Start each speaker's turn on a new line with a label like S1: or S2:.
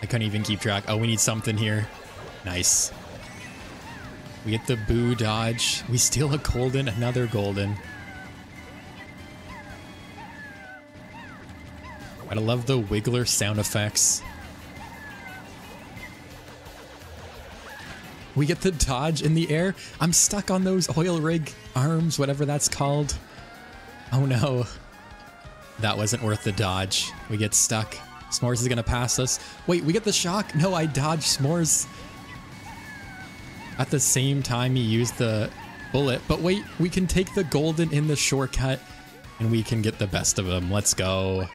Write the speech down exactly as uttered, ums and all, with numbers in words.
S1: I couldn't even keep track. Oh, we need something here. Nice. We get the boo dodge. We steal a golden, another golden. I love the wiggler sound effects. We get the dodge in the air. I'm stuck on those oil rig arms, whatever that's called. Oh no. That wasn't worth the dodge. We get stuck. S'mores is gonna pass us. Wait, we get the shock? No, I dodged S'mores. At the same time he used the bullet. But wait, we can take the golden in the shortcut and we can get the best of him. Let's go.